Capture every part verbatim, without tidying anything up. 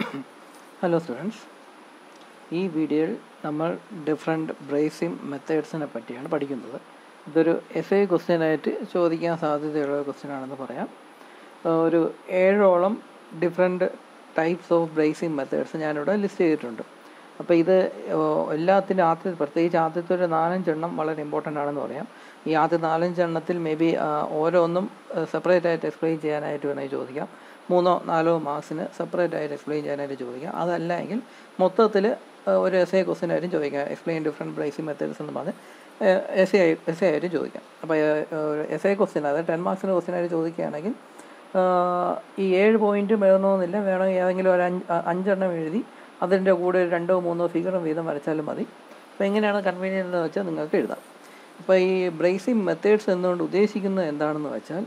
Hello students, ഈ വീഡിയോയിൽ നമ്മൾ ഡിഫറെൻറ്റ് ബ്രേസിംഗ് മെത്തേഡ്സിനെ പറ്റിയാണ് പഠിക്കുന്നത്. ഇതൊരു എസ് എ ക്വസ്റ്റ്യനായിട്ട് ചോദിക്കാൻ സാധ്യതയുള്ള ക്വസ്റ്റ്യൻ ആണെന്ന് പറയാം. ഒരു ഏഴോളം different types of brazing methods ഞാനിവിടെ ലിസ്റ്റ് ചെയ്തിട്ടുണ്ട്. അപ്പോൾ ഇത് എല്ലാത്തിൻ്റെ ആദ്യത്തെ പ്രത്യേകിച്ച് ആദ്യത്തെ ഒരു നാലഞ്ചെണ്ണം വളരെ ഇമ്പോർട്ടൻ്റ് ആണെന്ന് പറയാം. ഈ ആദ്യ നാലഞ്ചെണ്ണത്തിൽ മേ ബി ഓരോന്നും സെപ്പറേറ്റ് ആയിട്ട് എക്സ്പ്ലെയിൻ ചെയ്യാനായിട്ട് വേണമെങ്കിൽ ചോദിക്കാം. മൂന്നോ നാലോ മാർക്സിന് സെപ്പറേറ്റ് ആയിട്ട് എക്സ്പ്ലെയിൻ ചെയ്യാനായിട്ട് ചോദിക്കാം. അതല്ല എങ്കിൽ മൊത്തത്തിൽ ഒരു എസ് എ ക്വസ്റ്റ്യൻ ആയിട്ടും ചോദിക്കാം. എക്സ്പ്ലെയിൻ ഡിഫറെൻറ്റ് ബ്രേസിംഗ് മെത്തേഡ്സ് എന്ന് പറഞ്ഞ് എസ് എ എസ് എ ആയിട്ട് ചോദിക്കാം. അപ്പോൾ എസ് എ ക്വസ്റ്റ്യൻ അതായത് ടെൻ മാർക്സിന് ക്വസ്റ്റ്യൻ ആയിട്ട് ചോദിക്കുകയാണെങ്കിൽ ഈ ഏഴ് പോയിൻറ്റും എഴുതണമെന്നില്ല. വേണമെങ്കിൽ ഏതെങ്കിലും ഒരു അഞ്ച് അഞ്ചെണ്ണം എഴുതി അതിൻ്റെ കൂടെ ഒരു രണ്ടോ മൂന്നോ ഫിഗറും വീതം വരച്ചാലും മതി. അപ്പോൾ എങ്ങനെയാണ് കൺവീനിയൻ്റ് എന്ന് വെച്ചാൽ നിങ്ങൾക്ക് എഴുതാം. അപ്പോൾ ഈ ബ്രേസിംഗ് മെത്തേഡ്സ് എന്നുകൊണ്ട് ഉദ്ദേശിക്കുന്നത് എന്താണെന്ന് വെച്ചാൽ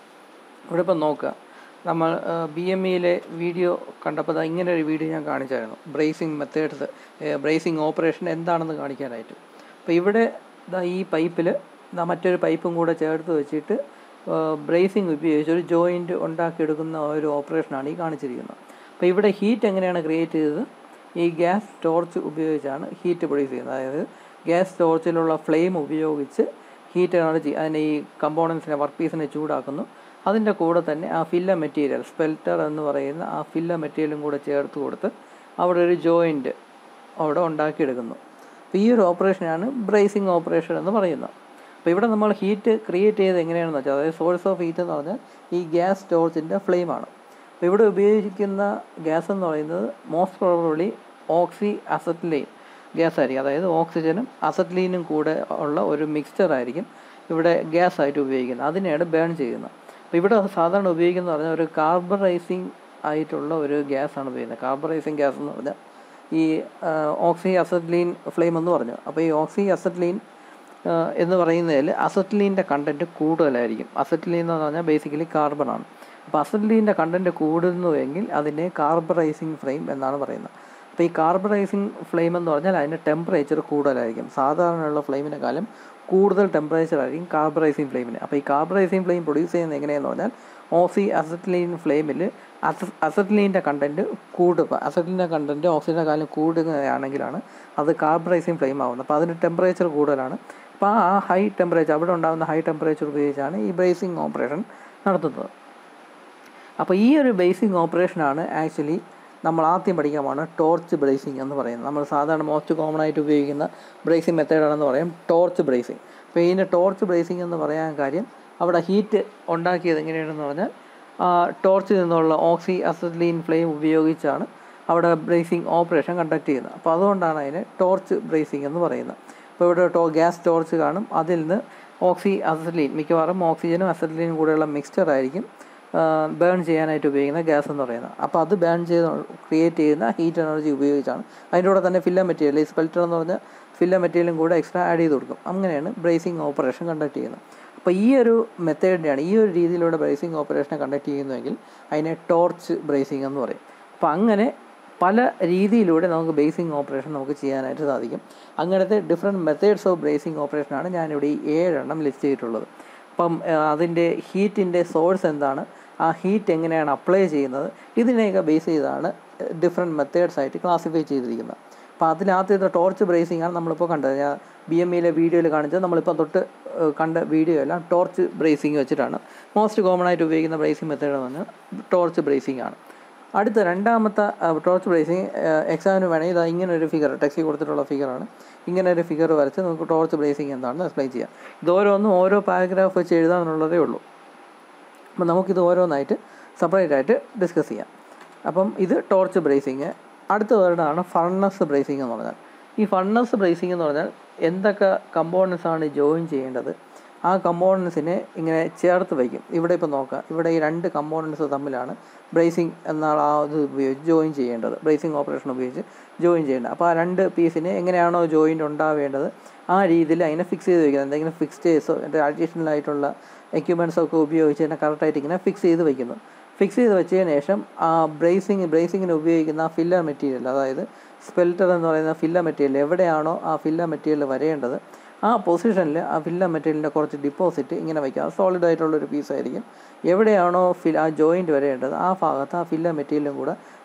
ഇവിടെ ഇപ്പം നോക്കുക, നമ്മൾ ബി എം ഇയിലെ വീഡിയോ കണ്ടപ്പോൾ ഇങ്ങനെ ഒരു വീഡിയോ ഞാൻ കാണിച്ചായിരുന്നു. ബ്രേസിംഗ് മെത്തേഡ്സ് ബ്രേസിംഗ് ഓപ്പറേഷൻ എന്താണെന്ന് കാണിക്കാനായിട്ട്. അപ്പോൾ ഇവിടെ ഈ പൈപ്പിൽ മറ്റൊരു പൈപ്പും കൂടെ ചേർത്ത് വെച്ചിട്ട് ബ്രേസിംഗ് ഉപയോഗിച്ച് ഒരു ജോയിൻറ്റ് ഉണ്ടാക്കിയെടുക്കുന്ന ഒരു ഓപ്പറേഷനാണ് ഈ കാണിച്ചിരിക്കുന്നത്. അപ്പോൾ ഇവിടെ ഹീറ്റ് എങ്ങനെയാണ് ക്രിയേറ്റ് ചെയ്തത്? ഈ ഗ്യാസ് ടോർച്ച് ഉപയോഗിച്ചാണ് ഹീറ്റ് പ്രൊഡ്യൂസ് ചെയ്യുന്നത്. അതായത് ഗ്യാസ് ടോർച്ചിലുള്ള ഫ്ലെയിം ഉപയോഗിച്ച് ഹീറ്റ് എനർജി അതിനെ ഈ കമ്പോണൻസിനെ വർക്ക് പീസിനെ ചൂടാക്കുന്നു. അതിൻ്റെ കൂടെ തന്നെ ആ ഫില്ല മെറ്റീരിയൽ സ്പെൽറ്റർ എന്ന് പറയുന്ന ആ ഫില്ല മെറ്റീരിയലും കൂടെ ചേർത്ത് കൊടുത്ത് അവിടെ ഒരു ജോയിൻറ്റ് അവിടെ ഉണ്ടാക്കിയെടുക്കുന്നു. അപ്പോൾ ഈ ഒരു ഓപ്പറേഷനാണ് ബ്രേസിംഗ് ഓപ്പറേഷൻ എന്ന് പറയുന്നത്. അപ്പോൾ ഇവിടെ നമ്മൾ ഹീറ്റ് ക്രിയേറ്റ് ചെയ്ത് എങ്ങനെയാണെന്ന് വെച്ചാൽ, അതായത് സോഴ്സ് ഓഫ് ഹീറ്റ് എന്ന് പറഞ്ഞാൽ ഈ ഗ്യാസ് ടോർച്ചിൻ്റെ ഫ്ലെയിമാണ്. അപ്പോൾ ഇവിടെ ഉപയോഗിക്കുന്ന ഗ്യാസ് എന്ന് പറയുന്നത് most probably oxy acetylene gas ആയിരിക്കും. അതായത് ഓക്സിജനും അസറ്റ്ലീനും കൂടെ ഉള്ള ഒരു മിക്സ്ചർ ആയിരിക്കും ഇവിടെ ഗ്യാസ് ആയിട്ട് ഉപയോഗിക്കുന്നത്. അതിനെയാണ് ബേൺ ചെയ്യുന്നത്. അപ്പോൾ ഇവിടെ സാധാരണ ഉപയോഗിക്കുന്നത് പറഞ്ഞാൽ ഒരു കാർബറൈസിങ് ആയിട്ടുള്ള ഒരു ഗ്യാസാണ് ഉപയോഗിക്കുന്നത്. കാർബറൈസിങ് ഗ്യാസ് എന്ന് പറഞ്ഞാൽ ഈ ഓക്സി അസറ്റ്ലീൻ ഫ്ലെയിം എന്ന് പറഞ്ഞു. അപ്പോൾ ഈ ഓക്സി അസറ്റ്ലീൻ എന്ന് പറയുന്നതിൽ അസറ്റ്ലീൻ്റെ കണ്ടൻറ്റ് കൂടുതലായിരിക്കും. അസറ്റ്ലീൻ എന്ന് പറഞ്ഞാൽ ബേസിക്കലി കാർബണാണ്. അപ്പോൾ അസറ്റ്ലീൻ്റെ കണ്ടൻറ്റ് കൂടുന്നുവെങ്കിൽ അതിനെ കാർബറൈസിങ് ഫ്ലെയിം എന്നാണ് പറയുന്നത്. അപ്പോൾ ഈ കാർബറൈസിങ് ഫ്ലെയിം എന്ന് പറഞ്ഞാൽ അതിൻ്റെ ടെമ്പറേച്ചർ കൂടുതലായിരിക്കും. സാധാരണയുള്ള ഫ്ലെയിമിനെക്കാളും കൂടുതൽ ടെമ്പറേച്ചർ ആയിരിക്കും കാർബറൈസിങ് ഫ്ലെയിമിന്. അപ്പോൾ ഈ കാർബറൈസിങ് ഫ്ലെയിം പ്രൊഡ്യൂസ് ചെയ്യുന്നത് എങ്ങനെയെന്ന് പറഞ്ഞാൽ ഓക്സി അസറ്റ്ലീൻ ഫ്ലെയിമിൽ അസ അസറ്റ്ലീൻ്റെ കണ്ടൻറ്റ് കൂടുക അസറ്റ്ലീൻ്റെ കണ്ടൻറ്റ് ഓക്സിജനെക്കാളും കൂടുകയാണെങ്കിലാണ് അത് കാർബറൈസിങ് ഫ്ലെയിം ആവുന്നത്. അപ്പോൾ അതിൻ്റെ ടെമ്പറേച്ചർ കൂടുതലാണ്. അപ്പോൾ ആ ഹൈ ടെമ്പറേച്ചർ അവിടെ ഉണ്ടാകുന്ന ഹൈ ടെമ്പറേച്ചർ ഉപയോഗിച്ചാണ് ഈ ബ്രേസിംഗ് ഓപ്പറേഷൻ നടത്തുന്നത്. അപ്പോൾ ഈ ഒരു ബ്രേസിംഗ് ഓപ്പറേഷനാണ് ആക്ച്വലി നമ്മൾ ആദ്യം പഠിക്കാമാണ് ടോർച്ച് ബ്രേസിംഗ് എന്ന് പറയുന്നത്. നമ്മൾ സാധാരണ മോസ്റ്റ് കോമൺ ആയിട്ട് ഉപയോഗിക്കുന്ന ബ്രേസിംഗ് മെത്തേഡാണെന്ന് പറയും ടോർച്ച് ബ്രേസിംഗ്. അപ്പോൾ ഇതിൻ്റെ ടോർച്ച് ബ്രേസിംഗ് എന്ന് പറയാൻ കാര്യം അവിടെ ഹീറ്റ് ഉണ്ടാക്കിയത് എങ്ങനെയാണെന്ന് പറഞ്ഞാൽ ടോർച്ചിൽ നിന്നുള്ള ഓക്സി അസറ്റ്ലീൻ ഫ്ലെയിം ഉപയോഗിച്ചാണ് അവിടെ ബ്രേസിംഗ് ഓപ്പറേഷൻ കണ്ടക്ട് ചെയ്യുന്നത്. അപ്പോൾ അതുകൊണ്ടാണ് അതിനെ ടോർച്ച് ബ്രേസിംഗ് എന്ന് പറയുന്നത്. അപ്പോൾ ഇവിടെ ടോ ഗ്യാസ് ടോർച്ച് കാണും. അതിൽ നിന്ന് ഓക്സി അസറ്റ്ലീൻ മിക്കവാറും ഓക്സിജനും അസറ്റ്ലീനും കൂടെയുള്ള മിക്സ്ചർ ആയിരിക്കും ബേൺ ചെയ്യാനായിട്ട് ഉപയോഗിക്കുന്ന ഗ്യാസ് എന്ന് പറയുന്നത്. അപ്പോൾ അത് ബേൺ ചെയ്ത് ക്രിയേറ്റ് ചെയ്യുന്ന ഹീറ്റ് എനർജി ഉപയോഗിച്ചാണ് അതിൻ്റെ കൂടെ തന്നെ ഫില്ല മെറ്റീരിയൽ ഈ സ്പെൽറ്റർ എന്ന് പറഞ്ഞാൽ ഫില്ല മെറ്റീരിയലും കൂടെ എക്സ്ട്രാ ആഡ് ചെയ്ത് കൊടുക്കും. അങ്ങനെയാണ് ബ്രേസിംഗ് ഓപ്പറേഷൻ കണ്ടക്ട് ചെയ്യുന്നത്. അപ്പോൾ ഈ ഒരു മെത്തേഡിനെയാണ് ഈ ഒരു രീതിയിലൂടെ ബ്രേസിംഗ് ഓപ്പറേഷനെ കണ്ടക്ട് ചെയ്യുന്നതെങ്കിൽ അതിനെ ടോർച്ച് ബ്രേസിംഗ് എന്ന് പറയും. അപ്പോൾ അങ്ങനെ പല രീതിയിലൂടെ നമുക്ക് ബ്രേസിംഗ് ഓപ്പറേഷൻ നമുക്ക് ചെയ്യാനായിട്ട് സാധിക്കും. അങ്ങനത്തെ ഡിഫറെൻറ്റ് മെത്തേഡ്സ് ഓഫ് ബ്രേസിംഗ് ഓപ്പറേഷനാണ് ഞാനിവിടെ ഈ ഏഴെണ്ണം ലിസ്റ്റ് ചെയ്തിട്ടുള്ളത്. അപ്പം അതിൻ്റെ ഹീറ്റിൻ്റെ സോഴ്സ് എന്താണ്, ആ ഹീറ്റ് എങ്ങനെയാണ് അപ്ലൈ ചെയ്യുന്നത്, ഇതിനെയൊക്കെ ബേസ് ചെയ്താണ് ഡിഫറെൻറ്റ് മെത്തേഡ്സ് ആയിട്ട് ക്ലാസിഫൈ ചെയ്തിരിക്കുന്നത്. അപ്പോൾ അതിനകത്ത് ടോർച്ച് ബ്രേസിംഗ് ആണ് നമ്മളിപ്പോൾ കണ്ടത്. ഞാൻ ബി എം ഇയിലെ വീഡിയോയിൽ കാണിച്ചത് നമ്മളിപ്പോൾ തൊട്ട് കണ്ട വീഡിയോ എല്ലാം ടോർച്ച് ബ്രേസിംഗ് വെച്ചിട്ടാണ്. മോസ്റ്റ് കോമൺ ആയിട്ട് ഉപയോഗിക്കുന്ന ബ്രേസിംഗ് മെത്തേഡ് എന്ന് പറഞ്ഞാൽ ടോർച്ച് ബ്രേസിംഗ് ആണ്. അടുത്ത രണ്ടാമത്തെ ടോർച്ച് ബ്രേസിംഗ് എക്സാമിന് വേണമെങ്കിൽ ഇത് ഇങ്ങനെ ഒരു ഫിഗർ ടെക്സ്റ്റിൽ കൊടുത്തിട്ടുള്ള ഫിഗറാണ്. ഇങ്ങനെ ഒരു ഫിഗർ വരച്ച് നമുക്ക് ടോർച്ച് ബ്രേസിംഗ് എന്താണെന്ന് എക്സ്പ്ലെയിൻ ചെയ്യാം. ഇത് ഓരോന്നും ഓരോ പാരഗ്രാഫ് വെച്ച് എഴുതാമെന്നുള്ളതേ ഉള്ളൂ. അപ്പം നമുക്കിത് ഓരോന്നായിട്ട് സെപ്പറേറ്റ് ആയിട്ട് ഡിസ്കസ് ചെയ്യാം. അപ്പം ഇത് ടോർച്ച് ബ്രേസിങ്. അടുത്ത വേർഡാണ് ഫർണസ് ബ്രേസിംഗ് എന്ന് പറഞ്ഞാൽ. ഈ ഫർണസ് ബ്രേസിംഗ് എന്ന് പറഞ്ഞാൽ എന്തൊക്കെ കമ്പോണൻസ് ആണ് ജോയിൻ ചെയ്യേണ്ടത്, ആ കമ്പോണൻസിനെ ഇങ്ങനെ ചേർത്ത് വയ്ക്കും. ഇവിടെ ഇപ്പോൾ നോക്കാം, ഇവിടെ ഈ രണ്ട് കമ്പോണൻസ് തമ്മിലാണ് ബ്രേസിംഗ് എന്നാൽ ആ ഇത് ഉപയോഗിച്ച് ജോയിൻ ചെയ്യേണ്ടത്, ബ്രേസിംഗ് ഓപ്പറേഷൻ ഉപയോഗിച്ച് ജോയിൻ ചെയ്യേണ്ടത്. അപ്പോൾ ആ രണ്ട് പീസിനെ എങ്ങനെയാണോ ജോയിൻ്റ് ഉണ്ടാവേണ്ടത് ആ രീതിയിൽ അതിനെ ഫിക്സ് ചെയ്ത് വയ്ക്കുന്നത്. എന്തെങ്കിലും ഫിക്സ്റ്റേഴ്സോ എൻ്റെ അഡീഷണൽ ആയിട്ടുള്ള എക്യുപ്മെൻറ്റ്സോ ഒക്കെ ഉപയോഗിച്ച് തന്നെ കറക്റ്റായിട്ട് ഇങ്ങനെ ഫിക്സ് ചെയ്ത് വയ്ക്കുന്നു. ഫിക്സ് ചെയ്ത് വെച്ചതിന് ശേഷം ആ ബ്രേസിംഗ് ബ്രേസിങ്ങിന് ഉപയോഗിക്കുന്ന ആ ഫില്ലർ മെറ്റീരിയൽ, അതായത് സ്പെൽറ്റർ എന്ന് പറയുന്ന ഫില്ലർ മെറ്റീരിയൽ എവിടെയാണോ ആ ഫില്ലർ മെറ്റീരിയൽ വരേണ്ടത് ആ പൊസിഷനിൽ ആ ഫില്ലർ മെറ്റീരിയലിൻ്റെ കുറച്ച് ഡിപ്പോസിറ്റ് ഇങ്ങനെ വയ്ക്കുക. സോളിഡ് ആയിട്ടുള്ളൊരു പീസായിരിക്കും. എവിടെയാണോ ഫിൽ ആ ജോയിൻറ്റ് വരേണ്ടത് ആ ഭാഗത്ത് ആ ഫില്ലർ മെറ്റീരിയലും കൂടെ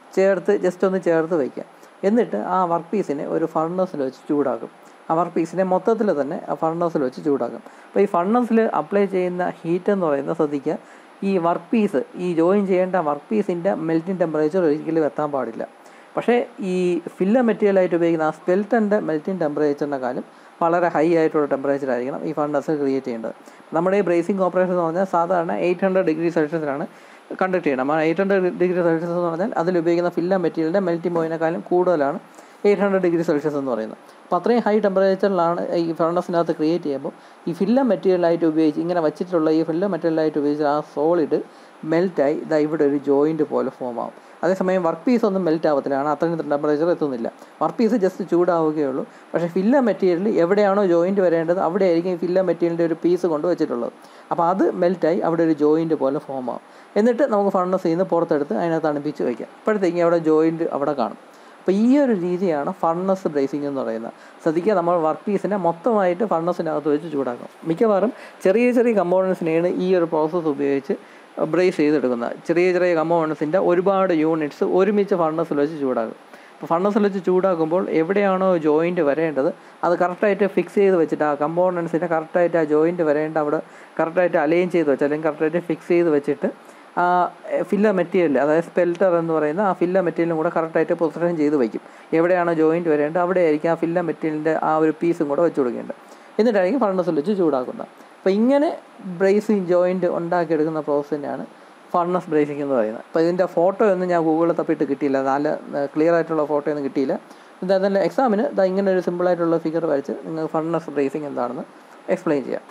ചേർത്ത് ജസ്റ്റ് ഒന്ന് ചേർത്ത് വയ്ക്കുക. എന്നിട്ട് ആ വർക്ക് പീസിനെ ഒരു ഫർണസിൽ വെച്ച് ചൂടാക്കും. ആ വർക്ക് പീസിനെ മൊത്തത്തിൽ തന്നെ ആ ഫർണസിൽ വെച്ച് ചൂടാക്കും. അപ്പോൾ ഈ ഫർണസിൽ അപ്ലൈ ചെയ്യുന്ന ഹീറ്റ് എന്ന് പറയുന്നത് ശ്രദ്ധിക്കുക, ഈ വർക്ക് പീസ് ഈ ജോയിൻ ചെയ്യേണ്ട വർക്ക് പീസിൻ്റെ മെൽറ്റിംഗ് ടെമ്പറേച്ചർ ഒരിക്കലും എത്താൻ പാടില്ല. പക്ഷേ ഈ ഫില്ലർ മെറ്റീരിയലായിട്ട് ഉപയോഗിക്കുന്ന ആ സ്പെൽറ്റൻ്റെ മെൽറ്റിംഗ് ടെമ്പറേച്ചറിനെക്കാളും വളരെ ഹൈ ആയിട്ടുള്ള ടെമ്പറേച്ചർ ആയിരിക്കണം ഈ ഫർണസ് ക്രിയേറ്റ് ചെയ്യേണ്ടത്. നമ്മുടെ ഈ ബ്രേസിംഗ് ഓപ്പറേഷൻ എന്ന് പറഞ്ഞാൽ സാധാരണ എയ്റ്റ് ഹൺഡ്രഡ് ഡിഗ്രി സെൽഷ്യസിലാണ് കണ്ടക്ട് ചെയ്യണം. ആ എയ്റ്റ് ഹൺഡ്രഡ് ഡിഗ്രി സെൽഷ്യസ് എന്ന് പറഞ്ഞാൽ അതിൽ ഉപയോഗിക്കുന്ന ഫില്ലർ മെറ്റീരിയലിൻ്റെ മെൽറ്റിംഗ് പോയിനേക്കാളും കൂടുതലാണ് എയ്റ്റ് ഹൺഡ്രഡ് ഡിഗ്രി സെൽഷ്യസ് എന്ന് പറയുന്നത്. അപ്പോൾ അത്രയും ഹൈ ടെമ്പറേച്ചറിലാണ് ഈ ഫർണസിനകത്ത് ക്രിയേറ്റ് ചെയ്യുമ്പോൾ ഈ ഫില്ലർ മെറ്റീരിയലായിട്ട് ഉപയോഗിച്ച് ഇങ്ങനെ വച്ചിട്ടുള്ള ഈ ഫില്ലർ മെറ്റീരിയലായിട്ട് ഉപയോഗിച്ച് ആ സോളിഡ് മെൽറ്റായി ഇതാ ഇവിടെ ഒരു ജോയിൻറ്റ് പോലെ ഫോം ആവും. അതേസമയം വർക്ക് പീസ് ഒന്നും മെൽറ്റ് ആവത്തില്ല, കാരണം അത്രയും ടെമ്പറേച്ചർ എത്തുന്നില്ല. വർക്ക് പീസ് ജസ്റ്റ് ചൂടാവുകയുള്ളൂ. പക്ഷേ ഫില്ലർ മെറ്റീരിയൽ എവിടെയാണോ ജോയിൻറ്റ് വരേണ്ടത് അവിടെ ആയിരിക്കും ഈ ഫില്ലർ മെറ്റീരിയലിൻ്റെ ഒരു പീസ് കൊണ്ട് വെച്ചിട്ടുള്ളത്. അപ്പോൾ അത് മെൽറ്റായി അവിടെ ഒരു ജോയിൻറ്റ് പോലെ ഫോം ആവും. എന്നിട്ട് നമുക്ക് ഫർണസിൽ നിന്ന് പുറത്തെടുത്ത് അതിനകത്ത് തണുപ്പിച്ച് വയ്ക്കാം. അപ്പോഴത്തേക്കും അവിടെ ജോയിൻറ്റ് അവിടെ കാണും. അപ്പോൾ ഈ ഒരു രീതിയാണ് ഫർണസ് ബ്രേസിംഗ് എന്ന് പറയുന്നത്. ശ്രദ്ധിക്കുക, നമ്മൾ വർക്ക് പീസിനെ മൊത്തമായിട്ട് ഫർണസിനകത്ത് വെച്ച് ചൂടാക്കും. മിക്കവാറും ചെറിയ ചെറിയ കമ്പോണൻസിനെയാണ് ഈ ഒരു പ്രോസസ്സ് ഉപയോഗിച്ച് ബ്രേസ് ചെയ്തെടുക്കുന്നത്. ചെറിയ ചെറിയ കമ്പോണൻസിൻ്റെ ഒരുപാട് യൂണിറ്റ്സ് ഒരുമിച്ച് ഫർണസിൽ വെച്ച് ചൂടാക്കും. അപ്പോൾ ഫർണസിൽ വെച്ച് ചൂടാക്കുമ്പോൾ എവിടെയാണോ ജോയിൻറ്റ് വരേണ്ടത് അത് കറക്റ്റായിട്ട് ഫിക്സ് ചെയ്ത് വെച്ചിട്ട് ആ കമ്പോണൻസിനെ കറക്റ്റായിട്ട് ആ ജോയിൻറ്റ് വരേണ്ട അവിടെ കറക്റ്റായിട്ട് അലൈൻ ചെയ്ത് വെച്ച് അല്ലെങ്കിൽ കറക്റ്റായിട്ട് ഫിക്സ് ചെയ്ത് വെച്ചിട്ട് ആ ഫില്ലർ മെറ്റീരിയൽ, അതായത് സ്പെൽറ്റർ എന്ന് പറയുന്ന ആ ഫില്ലർ മെറ്റീരിയലും കൂടെ കറക്റ്റായിട്ട് പൊസിഷൻ ചെയ്ത് വയ്ക്കും. എവിടെയാണോ ജോയിൻറ്റ് വരേണ്ടത് അവിടെ ആയിരിക്കും ആ ഫില്ലർ മെറ്റീരിയലിൻ്റെ ആ ഒരു പീസും കൂടെ വെച്ച് കൊടുക്കേണ്ടത്. എന്നിട്ടായിരിക്കും ഫർണസിൽ വെച്ച് ചൂടാക്കുന്നത്. അപ്പോൾ ഇങ്ങനെ ബ്രേസിങ് ജോയിൻറ്റ് ഉണ്ടാക്കിയെടുക്കുന്ന പ്രോസസ്സ് തന്നെയാണ് ഫർണസ് ബ്രേസിംഗ് എന്ന് പറയുന്നത്. അപ്പോൾ ഇതിൻ്റെ ഫോട്ടോ ഒന്നും ഞാൻ ഗൂഗിളിൽ തപ്പിയിട്ട് കിട്ടിയില്ല, നല്ല ക്ലിയർ ആയിട്ടുള്ള ഫോട്ടോ ഒന്നും കിട്ടിയില്ല. എന്തായാലും എക്സാമിന് ഇതാ ഇങ്ങനെ ഒരു സിമ്പിളായിട്ടുള്ള ഫിഗർ വരച്ച് നിങ്ങൾ ഫർണസ് ബ്രേസിംഗ് എന്താണെന്ന് എക്സ്പ്ലെയിൻ ചെയ്യാം.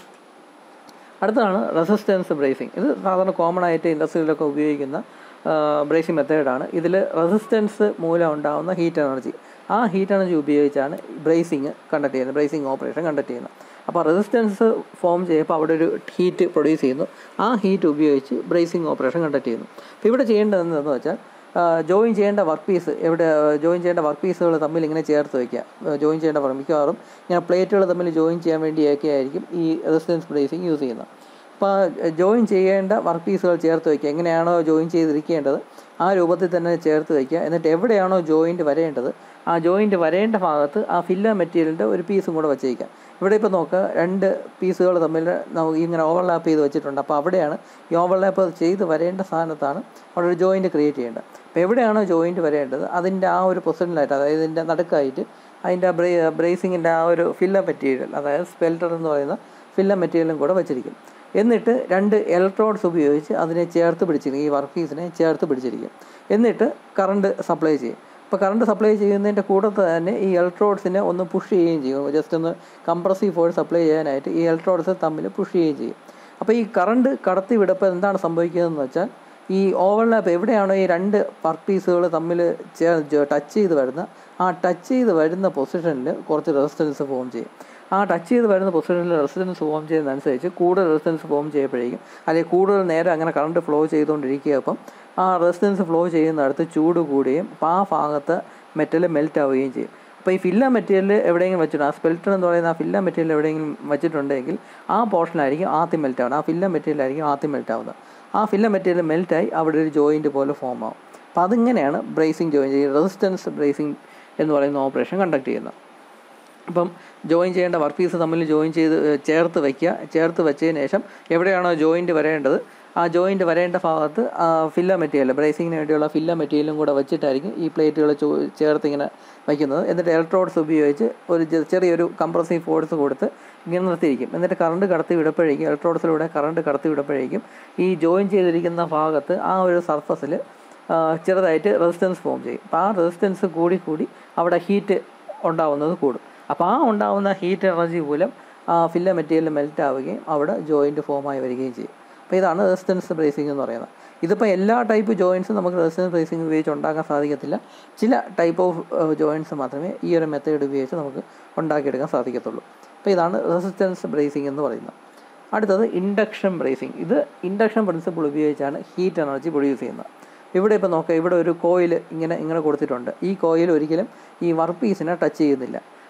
അടുത്തതാണ് റെസിസ്റ്റൻസ് ബ്രേസിംഗ്. ഇത് സാധാരണ കോമൺ ആയിട്ട് ഇൻഡസ്ട്രിയിലൊക്കെ ഉപയോഗിക്കുന്ന ബ്രേസിംഗ് മെത്തേഡാണ്. ഇതിൽ റെസിസ്റ്റൻസ് മൂലം ഉണ്ടാകുന്ന ഹീറ്റ് എനർജി, ആ ഹീറ്റ് എനർജി ഉപയോഗിച്ചാണ് ബ്രേസിംഗ് കണ്ടക്ട് ചെയ്യുന്നത്, ബ്രേസിംഗ് ഓപ്പറേഷൻ കണ്ടക്ട് ചെയ്യുന്നത്. അപ്പോൾ റെസിസ്റ്റൻസ് ഫോം ചെയ്യുമ്പോൾ അവിടെ ഒരു ഹീറ്റ് പ്രൊഡ്യൂസ് ചെയ്യുന്നു. ആ ഹീറ്റ് ഉപയോഗിച്ച് ബ്രേസിംഗ് ഓപ്പറേഷൻ കണ്ടക്ട് ചെയ്യുന്നു. അപ്പോൾ ഇവിടെ ചെയ്യേണ്ടത് എന്താണെന്ന് വെച്ചാൽ ജോയിൻ ചെയ്യേണ്ട വർക്ക് പീസ് എവിടെ ജോയിൻ ചെയ്യേണ്ട വർക്ക് പീസുകൾ തമ്മിൽ ഇങ്ങനെ ചേർത്ത് വയ്ക്കുക. ജോയിൻ ചെയ്യേണ്ട മിക്കവാറും ഇങ്ങനെ പ്ലേറ്റുകൾ തമ്മിൽ ജോയിൻ ചെയ്യാൻ വേണ്ടിയൊക്കെ ആയിരിക്കും ഈ റെസിസ്റ്റൻസ് ബ്രേസിംഗ് യൂസ് ചെയ്യുന്നത്. അപ്പോൾ ജോയിൻ ചെയ്യേണ്ട വർക്ക് പീസുകൾ ചേർത്ത് വയ്ക്കുക. എങ്ങനെയാണോ ജോയിൻ ചെയ്തിരിക്കേണ്ടത് ആ രൂപത്തിൽ തന്നെ ചേർത്ത് വയ്ക്കുക. എന്നിട്ട് എവിടെയാണോ ജോയിൻറ്റ് വരേണ്ടത് ആ ജോയിൻറ്റ് വരേണ്ട ഭാഗത്ത് ആ ഫില്ലർ മെറ്റീരിയലിൻ്റെ ഒരു പീസും കൂടെ വെച്ചേക്കാം. ഇവിടെ ഇപ്പോൾ നോക്കുക, രണ്ട് പീസുകൾ തമ്മിൽ നമുക്ക് ഇങ്ങനെ ഓവർലാപ്പ് ചെയ്ത് വെച്ചിട്ടുണ്ട്. അപ്പോൾ അവിടെയാണ് ഈ ഓവർലാപ്പ് ചെയ്ത് വരേണ്ട സ്ഥാനത്താണ് അവിടെ ഒരു ജോയിൻറ്റ് ക്രിയേറ്റ് ചെയ്യേണ്ടത്. അപ്പോൾ എവിടെയാണോ ജോയിൻറ്റ് വരേണ്ടത് അതിൻ്റെ ആ ഒരു പൊസിഷനിലായിട്ട്, അതായത് ഇതിൻ്റെ നടുക്കായിട്ട് അതിൻ്റെ ബ്രേ ബ്രേസിങ്ങിൻ്റെ ആ ഒരു ഫില്ലർ മെറ്റീരിയൽ, അതായത് സ്പെൽറ്റർ എന്ന് പറയുന്ന ഫില്ലർ മെറ്റീരിയലും കൂടെ വെച്ചിരിക്കും. എന്നിട്ട് രണ്ട് ഇലക്ട്രോഡ്സ് ഉപയോഗിച്ച് അതിനെ ചേർത്ത് പിടിച്ചിരിക്കും, ഈ വർക്ക് പീസിനെ ചേർത്ത് പിടിച്ചിരിക്കും. എന്നിട്ട് കറണ്ട് സപ്ലൈ ചെയ്യും. അപ്പോൾ കറണ്ട് സപ്ലൈ ചെയ്യുന്നതിൻ്റെ കൂട്ടത്ത് തന്നെ ഈ ഇലക്ട്രോഡ്സിനെ ഒന്ന് പുഷ് ചെയ്യുകയും ചെയ്യും. ജസ്റ്റ് ഒന്ന് കംപ്രസീവ് ഫോഴ്സ് അപ്ലൈ ചെയ്യാനായിട്ട് ഈ ഇലക്ട്രോഡ്സ് തമ്മിൽ പുഷ് ചെയ്യുകയും ചെയ്യും. അപ്പോൾ ഈ കറണ്ട് കടത്തി വിടപ്പോൾ എന്താണ് സംഭവിക്കുന്നതെന്ന് വെച്ചാൽ ഈ ഓവർലാപ്പ് എവിടെയാണോ ഈ രണ്ട് വർക്ക് പീസുകൾ തമ്മിൽ ചേർ ടച്ച് ചെയ്ത് വരുന്ന ആ ടച്ച് ചെയ്ത് വരുന്ന പൊസിഷനിൽ കുറച്ച് റെസിസ്റ്റൻസ് ഫോം ചെയ്യും. ആ ടച്ച് ചെയ്ത് വരുന്ന പൊസിഷനിൽ റെസിസ്റ്റൻസ് ഫോം ചെയ്യുന്നതനുസരിച്ച് കൂടുതൽ റെസിസ്റ്റൻസ് ഫോം ചെയ്യപ്പോഴേക്കും, അല്ലെങ്കിൽ കൂടുതൽ നേരം അങ്ങനെ കറണ്ട് ഫ്ലോ ചെയ്തുകൊണ്ടിരിക്കുക. അപ്പം ആ റെസിസ്റ്റൻസ് ഫ്ലോ ചെയ്യുന്നിടത്ത് ചൂട് കൂടുകയും അപ്പോൾ ആ ഭാഗത്ത് മെറ്റൽ മെൽറ്റ് ആവുകയും ചെയ്യും. അപ്പോൾ ഈ ഫില്ലർ മെറ്റീരിയൽ എവിടെയെങ്കിലും വെച്ചിട്ടുണ്ട്, ആ സ്പെൽറ്റർ എന്ന് പറയുന്ന ആ ഫില്ലർ മെറ്റീരിയൽ എവിടെയെങ്കിലും വെച്ചിട്ടുണ്ടെങ്കിൽ ആ പോർഷനായിരിക്കും ആദ്യം മെൽറ്റ് ആവുന്നത്. ആ ഫില്ലർ മെറ്റീരിയലായിരിക്കും ആദ്യം മെൽറ്റ് ആവുന്നത്. ആ ഫില്ലർ മെറ്റീരിയൽ മെൽറ്റായി അവിടെ ഒരു ജോയിൻറ്റ് പോലെ ഫോം ആവും. അപ്പോൾ അതിങ്ങനെയാണ് ബ്രേസിംഗ് ജോയിൻ ചെയ്യുന്നത്, റെസിസ്റ്റൻസ് ബ്രേസിംഗ് എന്ന് പറയുന്ന ഓപ്പറേഷൻ കണ്ടക്ട് ചെയ്യുന്നത്. അപ്പം ജോയിൻ ചെയ്യേണ്ട വർക്ക് പീസ് തമ്മിൽ ജോയിൻ ചെയ്ത് ചേർത്ത് വയ്ക്കുക. ചേർത്ത് വെച്ചതിന് ശേഷം എവിടെയാണോ ജോയിൻറ്റ് വരേണ്ടത് ആ ജോയിൻറ്റ് വരേണ്ട ഭാഗത്ത് ഫില്ലർ മെറ്റീരിയൽ, ബ്രേസിങ്ങിന് വേണ്ടിയുള്ള ഫില്ലർ മെറ്റീരിയലും കൂടെ വെച്ചിട്ടായിരിക്കും ഈ പ്ലേറ്റുകൾ ചേർത്ത് ഇങ്ങനെ വയ്ക്കുന്നത്. എന്നിട്ട് ഇലക്ട്രോഡ്സ് ഉപയോഗിച്ച് ഒരു ചെറിയൊരു കംപ്രസീവ് ഫോഴ്സ് കൊടുത്ത് ഇങ്ങനെ നിർത്തിയിരിക്കും. എന്നിട്ട് കറണ്ട് കടത്തി വിടപ്പോഴേക്കും, ഇലക്ട്രോഡ്സിലൂടെ കറണ്ട് കടത്തി വിടപ്പോഴേക്കും ഈ ജോയിൻ ചെയ്തിരിക്കുന്ന ഭാഗത്ത് ആ ഒരു സർഫസിൽ ചെറുതായിട്ട് റെസിസ്റ്റൻസ് ഫോം ചെയ്യും. അപ്പോൾ ആ റെസിസ്റ്റൻസ് കൂടി കൂടി അവിടെ ഹീറ്റ് ഉണ്ടാവുന്നത് കൂടും. അപ്പോൾ ആ ഉണ്ടാകുന്ന ഹീറ്റ് എനർജി മൂലം ഫില്ലർ മെറ്റീരിയൽ മെൽറ്റ് ആവുകയും അവിടെ ജോയിൻറ്റ് ഫോമായി വരികയും ചെയ്യും. അപ്പോൾ ഇതാണ് റെസിസ്റ്റൻസ് ബ്രേസിംഗ് എന്ന് പറയുന്നത്. ഇതിപ്പോൾ എല്ലാ ടൈപ്പ് ജോയിൻസും നമുക്ക് റെസിസ്റ്റൻസ് ബ്രേസിംഗ് ഉപയോഗിച്ച് ഉണ്ടാക്കാൻ സാധിക്കത്തില്ല. ചില ടൈപ്പ് ഓഫ് ജോയിൻസ് മാത്രമേ ഈ ഒരു മെത്തേഡ് ഉപയോഗിച്ച് നമുക്ക് ഉണ്ടാക്കിയെടുക്കാൻ സാധിക്കത്തുള്ളൂ. അപ്പോൾ ഇതാണ് റെസിസ്റ്റൻസ് ബ്രേസിംഗ് എന്ന് പറയുന്നത്. അടുത്തത് ഇൻഡക്ഷൻ ബ്രേസിംഗ്. ഇത് ഇൻഡക്ഷൻ പ്രിൻസിപ്പിൾ ഉപയോഗിച്ചാണ് ഹീറ്റ് എനർജി പ്രൊഡ്യൂസ് ചെയ്യുന്നത്. ഇവിടെ ഇപ്പോൾ നോക്കുക, ഇവിടെ ഒരു കോയിൽ ഇങ്ങനെ ഇങ്ങനെ കൊടുത്തിട്ടുണ്ട്. ഈ കോയിൽ ഒരിക്കലും ഈ വർക്ക് പീസിനെ ടച്ച് ചെയ്യുന്നില്ല.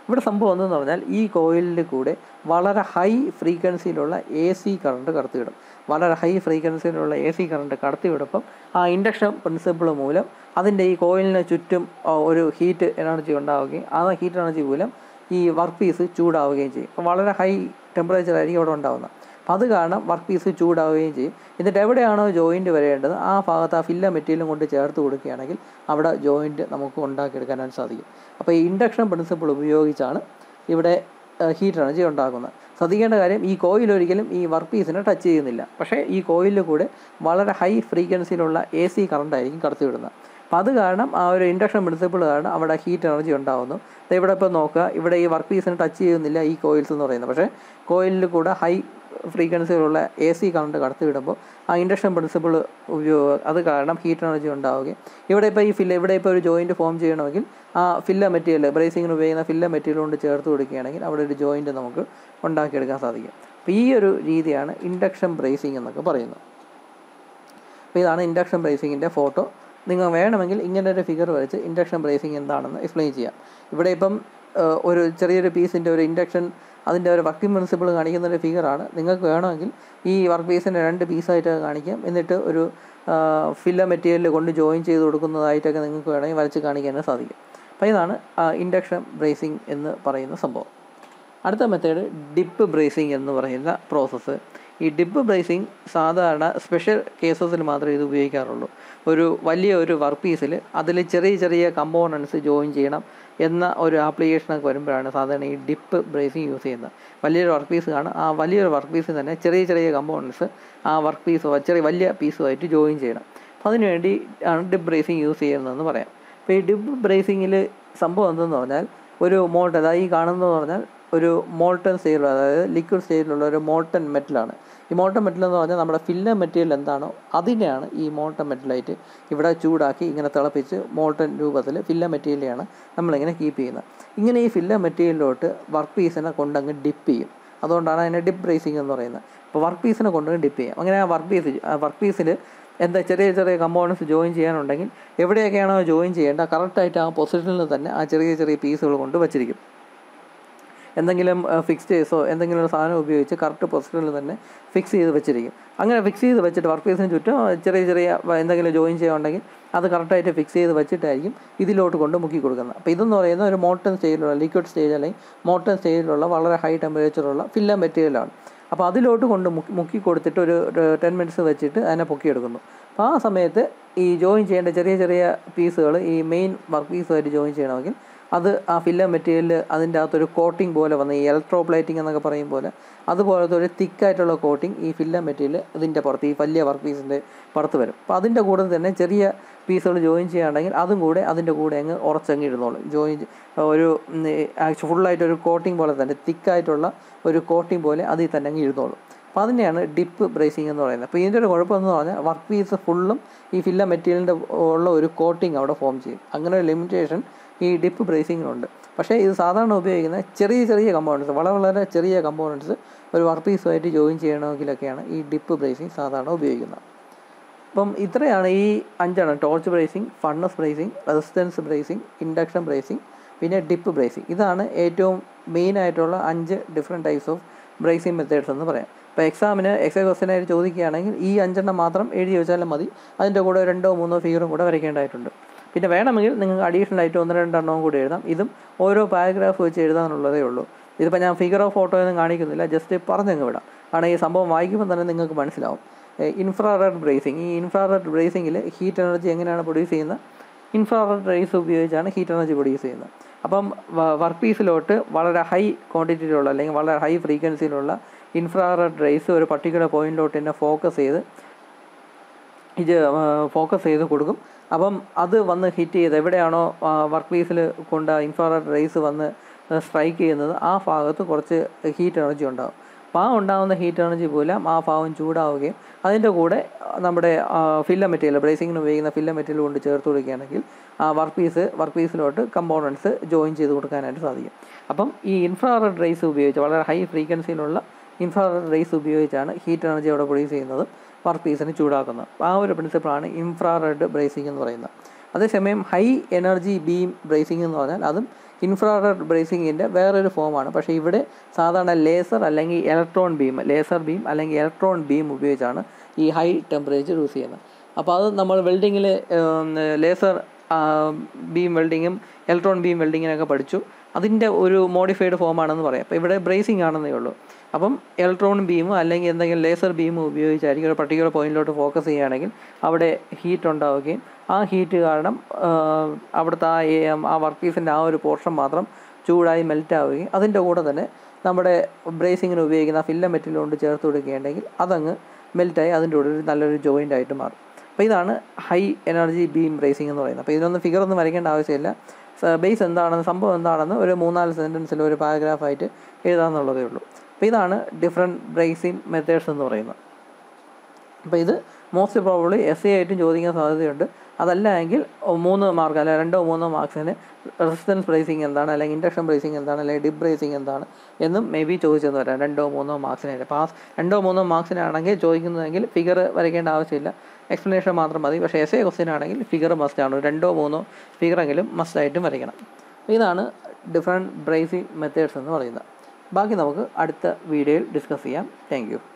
ഇവിടെ സംഭവം എന്തെന്ന് പറഞ്ഞാൽ ഈ കോയിലിൽ കൂടെ വളരെ ഹൈ ഫ്രീക്വൻസിയിലുള്ള എ സി കറണ്ട് കടത്തിവിടും. വളരെ ഹൈ ഫ്രീക്വൻസിയിലുള്ള എ സി കറണ്ട് കടത്തിവിടുമ്പം ആ ഇൻഡക്ഷൻ പ്രിൻസിപ്പിൾ മൂലം അതിൻ്റെ ഈ കോയിലിന് ചുറ്റും ഒരു ഹീറ്റ് എനർജി ഉണ്ടാവുകയും ആ ഹീറ്റ് എനർജി മൂലം ഈ വർക്ക് പീസ് ചൂടാവുകയും ചെയ്യും. അപ്പോൾ വളരെ ഹൈ ടെമ്പറേച്ചർ ആയിരിക്കും അവിടെ ഉണ്ടാകുന്നത്. അപ്പോൾ അത് കാരണം വർക്ക് പീസ് ചൂടാവുകയും ചെയ്യും. എന്നിട്ട് എവിടെയാണോ ജോയിൻറ്റ് വരേണ്ടത് ആ ഭാഗത്ത് ആ ഫില്ല മെറ്റീരിയലും കൊണ്ട് ചേർത്ത് കൊടുക്കുകയാണെങ്കിൽ അവിടെ ജോയിൻറ്റ് നമുക്ക് ഉണ്ടാക്കിയെടുക്കാനായിട്ട് സാധിക്കും. അപ്പോൾ ഈ ഇൻഡക്ഷൻ പ്രിൻസിപ്പിൾ ഉപയോഗിച്ചാണ് ഇവിടെ ഹീറ്റ് എനർജി ഉണ്ടാക്കുന്നത്. ശ്രദ്ധിക്കേണ്ട കാര്യം, ഈ കോയിൽ ഒരിക്കലും ഈ വർക്ക് പീസിനെ ടച്ച് ചെയ്യുന്നില്ല. പക്ഷേ ഈ കോയിലിൽ കൂടെ വളരെ ഹൈ ഫ്രീക്വൻസിയിലുള്ള എ സി കറണ്ടായിരിക്കും കടത്തിവിടുന്നത്. അപ്പോൾ അത് കാരണം ആ ഒരു ഇൻഡക്ഷൻ പ്രിൻസിപ്പിൾ കാരണം അവിടെ ഹീറ്റ് എനർജി ഉണ്ടാകുന്നു. ഇവിടെ ഇപ്പോൾ നോക്കുക, ഇവിടെ ഈ വർക്ക് പീസിനെ ടച്ച് ചെയ്യുന്നില്ല ഈ കോയിൽസ് എന്ന് പറയുന്നത്. പക്ഷേ കോയിലിൽ കൂടെ ഹൈ ഫ്രീക്വൻസിയിലുള്ള എ സി കറണ്ട് കടത്തിവിടുമ്പോൾ ആ ഇൻഡക്ഷൻ പ്രിൻസിപ്പിൾ ഉപയോഗം അത് കാരണം ഹീറ്റ് എനർജി ഉണ്ടാവുകയും ഇവിടെ ഇപ്പോൾ ഈ ഫില്ല ഇവിടെ ഇപ്പോൾ ഒരു ജോയിൻറ്റ് ഫോം ചെയ്യണമെങ്കിൽ ആ ഫില്ല മെറ്റീരിയൽ ബ്രേസിങ്ങിന് ഉപയോഗിക്കുന്ന ഫില്ല മെറ്റീരിയൽ കൊണ്ട് ചേർത്ത് കൊടുക്കുകയാണെങ്കിൽ അവിടെ ഒരു ജോയിൻറ്റ് നമുക്ക് ഉണ്ടാക്കിയെടുക്കാൻ സാധിക്കും. അപ്പോൾ ഈ ഒരു രീതിയാണ് ഇൻഡക്ഷൻ ബ്രേസിംഗ് എന്നൊക്കെ പറയുന്നത്. അപ്പോൾ ഇതാണ് ഇൻഡക്ഷൻ ബ്രേസിങ്ങിൻ്റെ ഫോട്ടോ. നിങ്ങൾ വേണമെങ്കിൽ ഇങ്ങനെ ഒരു ഫിഗർ വരച്ച് ഇൻഡക്ഷൻ ബ്രേസിംഗ് എന്താണെന്ന് എക്സ്പ്ലെയിൻ ചെയ്യാം. ഇവിടെ ഇപ്പം ഒരു ചെറിയൊരു പീസിൻ്റെ ഒരു ഇൻഡക്ഷൻ അതിൻ്റെ ഒരു വർക്കിംഗ് പ്രിൻസിപ്പിൾ കാണിക്കുന്ന ഒരു ഫിഗറാണ്. നിങ്ങൾക്ക് വേണമെങ്കിൽ ഈ വർക്ക് പീസിൻ്റെ രണ്ട് പീസായിട്ട് കാണിക്കാം. എന്നിട്ട് ഒരു ഫില്ല മെറ്റീരിയൽ കൊണ്ട് ജോയിൻ ചെയ്ത് കൊടുക്കുന്നതായിട്ടൊക്കെ നിങ്ങൾക്ക് വേണമെങ്കിൽ വരച്ച് കാണിക്കാനും സാധിക്കും. അപ്പോൾ ഇതാണ് ഇൻഡക്ഷൻ ബ്രേസിംഗ് എന്ന് പറയുന്ന സംഭവം. അടുത്ത മെത്തേഡ് ഡിപ്പ് ബ്രേസിംഗ് എന്ന് പറയുന്ന പ്രോസസ്സ്. ഈ ഡിപ്പ് ബ്രേസിംഗ് സാധാരണ സ്പെഷ്യൽ കേസസിൽ മാത്രമേ ഇത് ഉപയോഗിക്കാറുള്ളൂ. ഒരു വലിയ ഒരു വർക്ക് പീസിൽ അതിൽ ചെറിയ ചെറിയ കമ്പോണൻസ് ജോയിൻ ചെയ്യണം എന്ന ഒരു ആപ്ലിക്കേഷനൊക്കെ വരുമ്പോഴാണ് സാധാരണ ഈ ഡിപ്പ് ബ്രേസിംഗ് യൂസ് ചെയ്യുന്നത്. വലിയൊരു വർക്ക് പീസ് കാണും, ആ വലിയൊരു വർക്ക് പീസിൽ തന്നെ ചെറിയ ചെറിയ കമ്പോണൻസ് ആ വർക്ക് പീസ് ചെറിയ വലിയ പീസുമായിട്ട് ജോയിൻ ചെയ്യണം. അപ്പോൾ അതിനുവേണ്ടി ആണ് ഡിപ്പ് ബ്രേസിംഗ് യൂസ് ചെയ്യുന്നതെന്ന് പറയാം. അപ്പോൾ ഈ ഡിപ്പ് ബ്രേസിങ്ങിൽ സംഭവം എന്തെന്ന് പറഞ്ഞാൽ ഒരു മോൾട്ട്, അതായത് ഈ കാണുന്നതെന്ന് പറഞ്ഞാൽ ഒരു മോൾട്ടൺ സ്റ്റേജിലുള്ള, അതായത് ലിക്വിഡ് സ്റ്റേജിലുള്ള ഒരു മോൾട്ടൺ മെറ്റലാണ്. ഈ മോൾട്ടൺ മെറ്റൽ എന്ന് പറഞ്ഞാൽ നമ്മുടെ ഫില്ലർ മെറ്റീരിയൽ എന്താണോ അതിനെയാണ് ഈ മോൾട്ടൺ മെറ്റലായിട്ട് ഇവിടെ ചൂടാക്കി ഇങ്ങനെ തിളപ്പിച്ച് മോൾട്ടൺ രൂപത്തിൽ ഫില്ലർ മെറ്റീരിയലാണ് നമ്മളിങ്ങനെ കീപ്പ് ചെയ്യുന്നത്. ഇങ്ങനെ ഈ ഫില്ലർ മെറ്റീരിയലിലോട്ട് വർക്ക് പീസിനെ കൊണ്ടങ്ങ് ഡിപ്പ് ചെയ്യും. അതുകൊണ്ടാണ് അതിനെ ഡിപ്പ് ബ്രേസിംഗ് എന്ന് പറയുന്നത്. അപ്പോൾ വർക്ക് പീസിനെ കൊണ്ടങ്ങ് ഡിപ്പ് ചെയ്യാം. അങ്ങനെ ആ വർക്ക് പീസ് ആ വർക്ക് പീസിൽ എന്താ ചെറിയ ചെറിയ കമ്പോണൻസ് ജോയിൻ ചെയ്യാനുണ്ടെങ്കിൽ എവിടെയൊക്കെയാണോ ജോയിൻ ചെയ്യേണ്ട കറക്റ്റായിട്ട് ആ പൊസിഷനിൽ തന്നെ ആ ചെറിയ ചെറിയ പീസുകൾ കൊണ്ട് വച്ചിരിക്കും. എന്തെങ്കിലും ഫിക്സ്റ്റേഴ്സോ എന്തെങ്കിലും സാധനം ഉപയോഗിച്ച് കറക്റ്റ് പൊസിഷനിൽ തന്നെ ഫിക്സ് ചെയ്ത് വെച്ചിരിക്കും. അങ്ങനെ ഫിക്സ് ചെയ്ത് വെച്ചിട്ട് വർക്ക് പീസിന് ചുറ്റും ചെറിയ ചെറിയ എന്തെങ്കിലും ജോയിൻ ചെയ്യാനുണ്ടെങ്കിൽ അത് കറക്റ്റായിട്ട് ഫിക്സ് ചെയ്ത് വെച്ചിട്ടായിരിക്കും ഇതിലോട്ട് കൊണ്ട് മുക്കി കൊടുക്കുന്നത്. അപ്പോൾ ഇതെന്ന് പറയുന്നത് ഒരു മോൾട്ടൺ സ്റ്റേജിലുള്ള ലിക്വിഡ് സ്റ്റേജ് അല്ലെങ്കിൽ മോൾട്ടൺ സ്റ്റേജിലുള്ള വളരെ ഹൈ ടെമ്പറേച്ചറുള്ള ഫില്ലർ മെറ്റീരിയലാണ്. അപ്പോൾ അതിലോട്ട് കൊണ്ട് മുക്കി മുക്കി കൊടുത്തിട്ട് ഒരു ടെൻ മിനിറ്റ്സ് വെച്ചിട്ട് അതിനെ പൊക്കിയെടുക്കുന്നു. അപ്പോൾ ആ സമയത്ത് ഈ ജോയിൻ ചെയ്യേണ്ട ചെറിയ ചെറിയ പീസുകൾ ഈ മെയിൻ വർക്ക് പീസുമായിട്ട് ജോയിൻ ചെയ്യണമെങ്കിൽ അത് ആ ഫില്ലർ മെറ്റീരിയൽ അതിൻ്റെ അകത്തൊരു കോട്ടിംഗ് പോലെ വന്ന് ഈ ഇലക്ട്രോപ്ലേറ്റിംഗ് എന്നൊക്കെ പറയും പോലെ അതുപോലത്തെ ഒരു തിക്കായിട്ടുള്ള കോട്ടിംഗ് ഈ ഫില്ലർ മെറ്റീരിയൽ ഇതിൻ്റെ പുറത്ത് ഈ വലിയ വർക്ക് പീസിൻ്റെ പുറത്ത് വരും. അപ്പോൾ അതിൻ്റെ കൂടെ തന്നെ ചെറിയ പീസുകൾ ജോയിൻ ചെയ്യുകയാണെങ്കിൽ അതും കൂടെ അതിൻ്റെ കൂടെ അങ്ങ് ഉറച്ചങ്ങ് ഇരുന്നോളും. ജോയിൻ ഒരു ഫുള്ളായിട്ടൊരു കോട്ടിംഗ് പോലെ തന്നെ തിക്കായിട്ടുള്ള ഒരു കോട്ടിംഗ് പോലെ അതിൽ തന്നെ അങ്ങ് ഇരുന്നോളും. അപ്പോൾ അതിനെയാണ് ഡിപ്പ് ബ്രേസിംഗ് എന്ന് പറയുന്നത്. അപ്പോൾ ഇതിൻ്റെ ഒരു കുഴപ്പമെന്ന് പറഞ്ഞാൽ വർക്ക് പീസ് ഫുള്ളും ഈ ഫില്ലർ മെറ്റീരിയലിൻ്റെ ഉള്ള ഒരു കോട്ടിംഗ് അവിടെ ഫോം ചെയ്യും. അങ്ങനെ ഒരു ലിമിറ്റേഷൻ ഈ ഡിപ്പ് ബ്രേസിങ്ങിനുണ്ട്. പക്ഷേ ഇത് സാധാരണ ഉപയോഗിക്കുന്ന ചെറിയ ചെറിയ കമ്പോണൻസ്, വളരെ വളരെ ചെറിയ കമ്പോണൻസ് ഒരു വർക്ക് പീസുമായിട്ട് ജോയിൻ ചെയ്യണമെങ്കിലൊക്കെയാണ് ഈ ഡിപ്പ് ബ്രേസിംഗ് സാധാരണ ഉപയോഗിക്കുന്നത്. അപ്പം ഇത്രയാണ് ഈ അഞ്ചെണ്ണം: torch brazing, furnace brazing, resistance brazing, induction brazing, പിന്നെ ഡിപ്പ് ബ്രേസിംഗ്. ഇതാണ് ഏറ്റവും മെയിനായിട്ടുള്ള അഞ്ച് different types of brazing methods എന്ന് പറയാം. ഇപ്പോൾ എക്സാമിന് എക്സാം ക്വസ്റ്റ്യനായിട്ട് ചോദിക്കുകയാണെങ്കിൽ ഈ അഞ്ചെണ്ണം മാത്രം എഴുതി വെച്ചാലും മതി. അതിൻ്റെ കൂടെ രണ്ടോ മൂന്നോ ഫിഗറും കൂടെ വരയ്ക്കേണ്ടതായിട്ടുണ്ട്. പിന്നെ വേണമെങ്കിൽ നിങ്ങൾക്ക് അഡീഷണൽ ആയിട്ട് ഒന്ന് രണ്ടെണ്ണവും കൂടി എഴുതാം. ഇതും ഓരോ പാരഗ്രാഫ് വെച്ച് എഴുതാനുള്ളതേ ഉള്ളൂ. ഇതിപ്പോൾ ഞാൻ ഫിഗറോ ഫോട്ടോ ഒന്നും കാണിക്കുന്നില്ല, ജസ്റ്റ് പറഞ്ഞങ്ങ് വിടാം. ആണ് ഈ സംഭവം വായിക്കുമ്പോൾ തന്നെ നിങ്ങൾക്ക് മനസ്സിലാവും. ഇൻഫ്രാറെഡ് ബ്രേസിംഗ്, ഈ ഇൻഫ്രാറെഡ് ബ്രേസിങ്ങിൽ ഹീറ്റ് എനർജി എങ്ങനെയാണ് പ്രൊഡ്യൂസ് ചെയ്യുന്നത്? ഇൻഫ്രാറെഡ് റേസ് ഉപയോഗിച്ചാണ് ഹീറ്റ് എനർജി പ്രൊഡ്യൂസ് ചെയ്യുന്നത്. അപ്പം വർക്ക് പീസിലോട്ട് വളരെ ഹൈ ക്വാണ്ടിറ്റിയിലുള്ള അല്ലെങ്കിൽ വളരെ ഹൈ ഫ്രീക്വൻസിയിലുള്ള ഇൻഫ്രാറെഡ് റേസ് ഒരു പർട്ടിക്കുലർ പോയിന്റിലോട്ട് തന്നെ ഫോക്കസ് ചെയ്ത് ഇത് ഫോക്കസ് ചെയ്ത് കൊടുക്കും. അപ്പം അത് വന്ന് ഹിറ്റ് ചെയ്ത് എവിടെയാണോ വർക്ക് പീസിൽ കൊണ്ട് ഇൻഫ്രാറെഡ് റേസ് വന്ന് സ്ട്രൈക്ക് ചെയ്യുന്നത് ആ ഭാഗത്ത് കുറച്ച് ഹീറ്റ് എനർജി ഉണ്ടാകും. അപ്പോൾ ആ ഉണ്ടാകുന്ന ഹീറ്റ് എനർജി മൂലം ആ ഭാഗം ചൂടാവുകയും അതിൻ്റെ കൂടെ നമ്മുടെ ഫില്ലർ മെറ്റീരിയൽ, ബ്രേസിങ്ങിന് ഉപയോഗിക്കുന്ന ഫില്ലർ മെറ്റീരിയൽ കൊണ്ട് ചേർത്ത് കൊടുക്കുകയാണെങ്കിൽ ആ വർക്ക് പീസ് വർക്ക് പീസിലോട്ട് കമ്പോണൻസ് ജോയിൻ ചെയ്ത് കൊടുക്കാനായിട്ട് സാധിക്കും. അപ്പം ഈ ഇൻഫ്രാറെഡ് റേസ് ഉപയോഗിച്ച് വളരെ ഹൈ ഫ്രീക്വൻസിയിലുള്ള ഇൻഫ്രാറെഡ് റേസ് ഉപയോഗിച്ചാണ് ഹീറ്റ് എനർജി അവിടെ പ്രൊഡ്യൂസ് ചെയ്യുന്നത്, വർക്ക് പീസിന് ചൂടാക്കുന്നത്. ആ ഒരു പ്രിൻസിപ്പിളാണ് ഇൻഫ്രാറെഡ് ബ്രേസിംഗ് എന്ന് പറയുന്നത്. അതേസമയം ഹൈ എനർജി ബീം ബ്രേസിംഗ് എന്ന് പറഞ്ഞാൽ അതും ഇൻഫ്രാറെഡ് ബ്രേസിങ്ങിൻ്റെ വേറൊരു ഫോമാണ്. പക്ഷേ ഇവിടെ സാധാരണ ലേസർ അല്ലെങ്കിൽ ഇലക്ട്രോൺ ബീം ലേസർ ബീം അല്ലെങ്കിൽ ഇലക്ട്രോൺ ബീം ഉപയോഗിച്ചാണ് ഈ ഹൈ ടെമ്പറേച്ചർ യൂസ് ചെയ്യുന്നത്. അപ്പോൾ അത് നമ്മൾ വെൽഡിങ്ങിൽ ലേസർ ബീം വെൽഡിങ്ങും ഇലക്ട്രോൺ ബീം വെൽഡിങ്ങിനൊക്കെ പഠിച്ചു. അതിൻ്റെ ഒരു മോഡിഫൈഡ് ഫോമാണെന്ന് പറയാം. അപ്പോൾ ഇവിടെ ബ്രേസിംഗ് ആണെന്നേ ഉള്ളൂ. അപ്പം ഇലക്ട്രോൺ ബീം അല്ലെങ്കിൽ എന്തെങ്കിലും ലേസർ ബീം ഉപയോഗിച്ചായിരിക്കും ഒരു പർട്ടിക്കുലർ പോയിന്റിലോട്ട് ഫോക്കസ് ചെയ്യുകയാണെങ്കിൽ അവിടെ ഹീറ്റ് ഉണ്ടാവുകയും ആ ഹീറ്റ് കാരണം അവിടുത്തെ ആ ആ വർക്ക് പീസിൻ്റെ ആ ഒരു പോർഷൻ മാത്രം ചൂടായി മെൽറ്റ് ആവുകയും അതിൻ്റെ കൂടെ തന്നെ നമ്മുടെ ബ്രേസിങ്ങിന് ഉപയോഗിക്കുന്ന ഫില്ലമെറ്റിൽ കൊണ്ട് ചേർത്ത് കൊടുക്കുകയുണ്ടെങ്കിൽ അതങ്ങ് മെൽറ്റായി അതിൻ്റെ കൂടെ ഒരു നല്ലൊരു ജോയിൻ്റ് ആയിട്ട് മാറും. അപ്പോൾ ഇതാണ് ഹൈ എനർജി ബീം ബ്രേസിംഗ് എന്ന് പറയുന്നത്. അപ്പോൾ ഇതിനൊന്നും ഫിഗറൊന്നും വരയ്ക്കേണ്ട ആവശ്യമില്ല. ബേസ് എന്താണെന്ന് സംഭവം എന്താണെന്ന് ഒരു മൂന്നാല് സെൻറ്റൻസിൽ ഒരു പാരഗ്രാഫായിട്ട് എഴുതാമെന്നുള്ളതേ ഉള്ളൂ. അപ്പോൾ ഇതാണ് ഡിഫറെൻറ്റ് ബ്രേസിംഗ് മെത്തേഡ്സ് എന്ന് പറയുന്നത്. അപ്പോൾ ഇത് മോസ്റ്റ് പ്രോബബ്ലി എസ് എ ആയിട്ടും ചോദിക്കാൻ സാധ്യതയുണ്ട്. അതല്ല എങ്കിൽ മൂന്ന് മാർക്ക് അല്ല രണ്ടോ മൂന്നോ മാർക്സിന് റെസിസ്റ്റൻസ് ബ്രേസിംഗ് എന്താണ്, അല്ലെങ്കിൽ ഇൻഡക്ഷൻ ബ്രേസിംഗ് എന്താണ്, അല്ലെങ്കിൽ ഡിപ്പ് ബ്രേസിംഗ് എന്താണ് എന്നും മേ ബി ചോദിച്ചെന്ന് വരാം. രണ്ടോ മൂന്നോ മാർക്സിന് പാസ് രണ്ടോ മൂന്നോ മാർക്സിനാണെങ്കിൽ ചോദിക്കുന്നതെങ്കിൽ ഫിഗർ വരയ്ക്കേണ്ട ആവശ്യമില്ല, എക്സ്പ്ലനേഷൻ മാത്രം മതി. പക്ഷേ എസ് എ ക്വസ്റ്റ്യൻ ആണെങ്കിൽ ഫിഗർ മസ്റ്റാണ്, രണ്ടോ മൂന്നോ ഫിഗറെങ്കിലും മസ്റ്റായിട്ടും വരയ്ക്കണം. ഇതാണ് ഡിഫറെൻറ്റ് ബ്രേസിംഗ് മെത്തേഡ്സ് എന്ന് പറയുന്നത്. ബാക്കി നമുക്ക് അടുത്ത വീഡിയോയിൽ ഡിസ്കസ് ചെയ്യാം. Thank U.